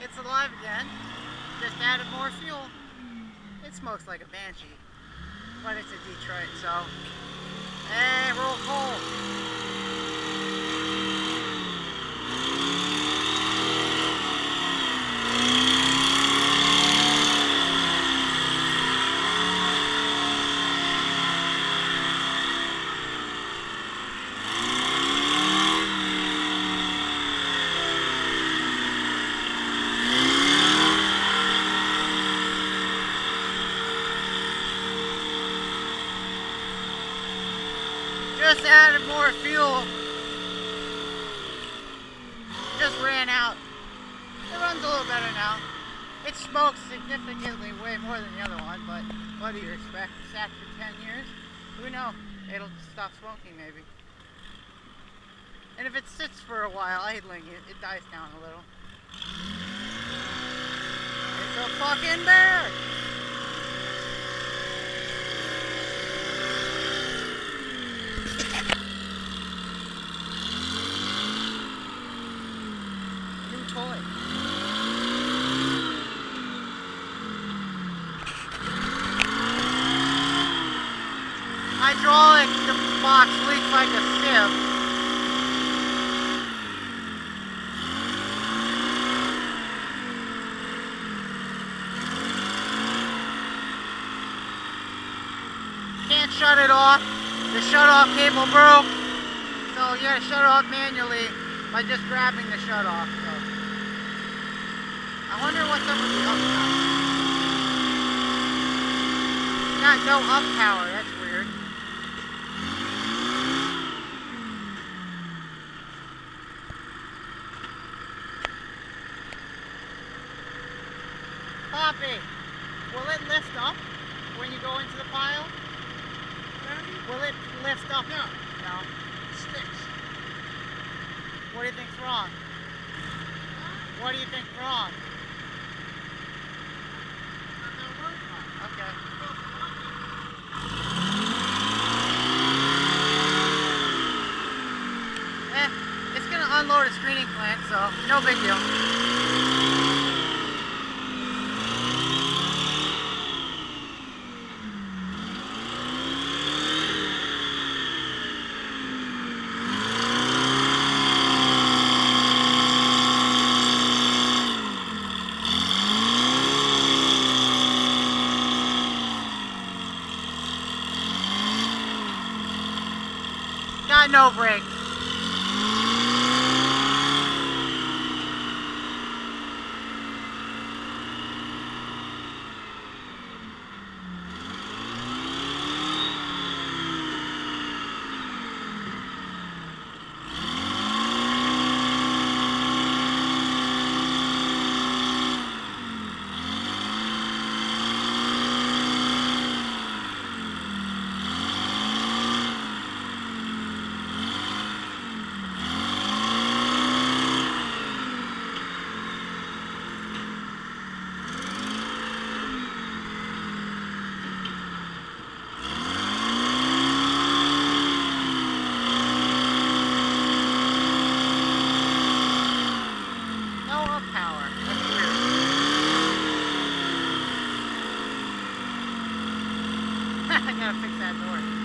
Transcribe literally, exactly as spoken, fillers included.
it's alive again. Just added more fuel. It smokes like a Banshee, but it's a Detroit, so hey, roll coal. Just added more fuel. Just ran out. It runs a little better now. It smokes significantly way more than the other one, but what do you expect? It sat for ten years? Who knows? It'll stop smoking maybe. And if it sits for a while idling, it, it dies down a little. It's a fucking bear! Toy. Hydraulic box leaks like a sieve. Can't shut it off. The shut-off cable broke, so you gotta shut it off manually by just grabbing the shut-off. So. I wonder what's up with the up power. It's got no up power, that's weird. Poppy, will it lift up when you go into the pile? Will it lift up? No. No. It sticks. What do you think's wrong? What do you think's wrong? Okay. Eh, it's gonna unload a screening plant, so no big deal. Got no brakes. I gotta fix that door.